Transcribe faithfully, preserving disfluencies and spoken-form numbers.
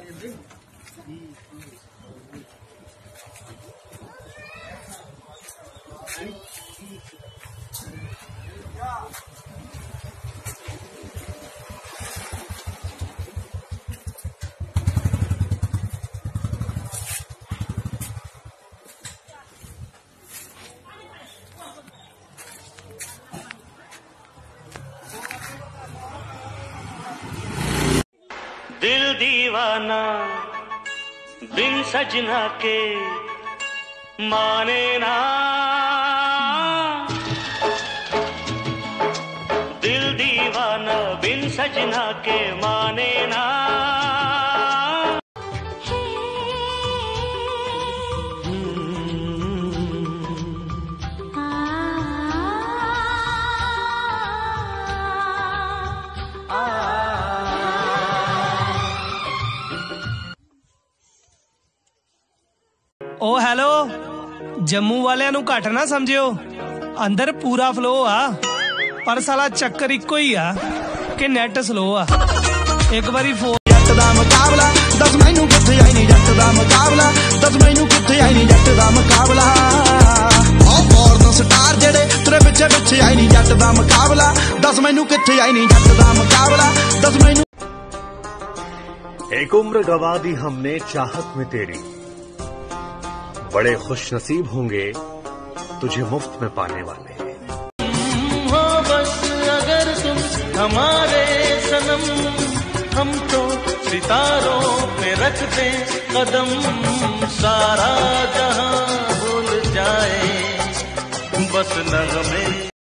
दिल दीवाना बिन सजना के माने ना, दिल दीवाना बिन सजना के माने ना। ओ हेलो, जम्मू वालियां नू घट ना समझियो, अंदर पूरा फ्लो आ, पर साला चक्कर इको ही आ कि नेट स्लो आ। एक बारी फोन जट दा मुकाबला दस मैनू किथे आई नहीं, जट दा मुकाबला दस मैनू किथे आई नहीं, जट दा मुकाबला ओ फॉरन स्टार जेड़े तेरे पिछे पिछे आई नहीं, जट दा मुकाबला दस मैनू किथे आई नहीं, जट दा मुकाबला दस मैनू। एक उम्र गवा दी हमने चाहत में तेरी, बड़े खुश नसीब होंगे तुझे मुफ्त में पाने वाले। हो बस अगर तुम हमारे सनम, हम तो सितारों पे रख दें कदम, सारा जहां भूल जाए बस नगमे।